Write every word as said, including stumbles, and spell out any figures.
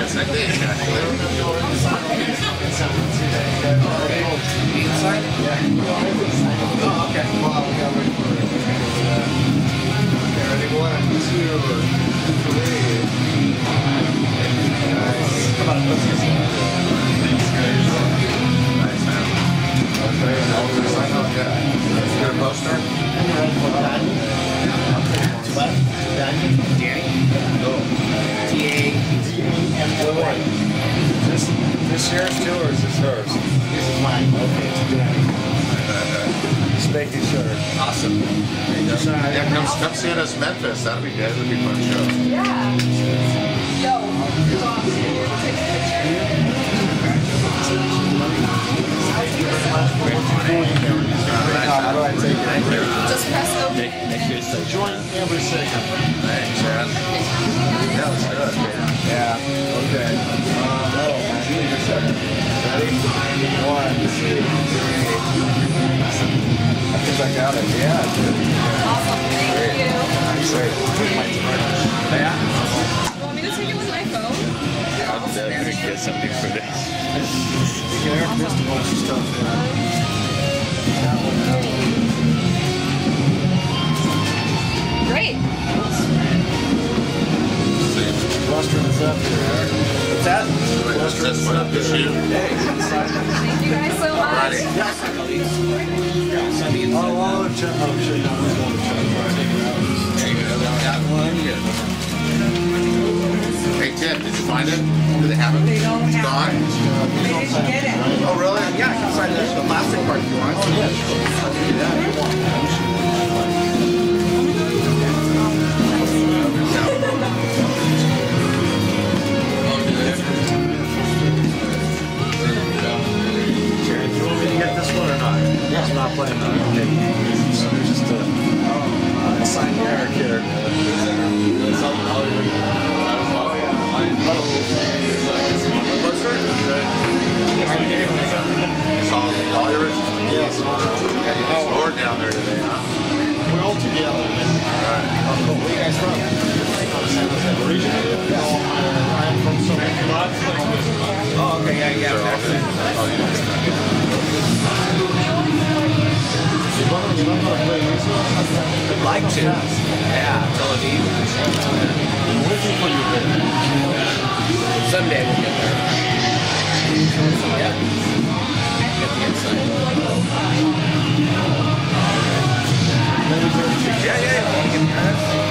Yes, I did, actually. Inside? Oh, okay. Okay, ready? One, two, three. Nice. How about a pussy? Nice, man. Okay, sign up, yeah. Get a poster? What? Danny? Danny? No. T A D M O N. Is this, this yours too, or is this hers? This is mine. Okay, it's Danny. Just making sure. Awesome. Yeah, come, come see us Memphis. That'll be good. That'll be a fun show. Yeah. Yo. How do I take it? Just press open. Join every second. Thanks, Chad. That was good. Yeah. Okay. Um, oh, junior second. Ready? One, two, three. I think I got it. Yeah, I did. Awesome. Thank Great. you. Great. Yeah. You want me to take it with my phone? I'll definitely get something for this. You can air this a bunch of stuff. Great. Western is up here. What's that? Western is up here. Thank you guys so much. Oh, well, check. Oh, shit. No, we're going to check. Hey, Tim, did you find it? Do they have it? They don't it's have gone? it. They didn't get it. Oh, really? Yeah, I can sign the, the plastic part if you want. Oh, yeah, sure. I'll do that if you want. Jared, do you want me to get this one or not? Yeah. I'm not playing on it. Okay. So there's just a, uh, a signed Eric here. Yes. Yeah, you explored down there today, huh? We're all together. Alright. Oh, cool. Where are you guys from? Region? Yeah. I'm from some... Oh, okay, yeah, yeah. Oh, you know. I'd like to. Yeah, Tel Aviv. Someday we'll get there. Yep. Get the inside. Yeah, yeah, yeah.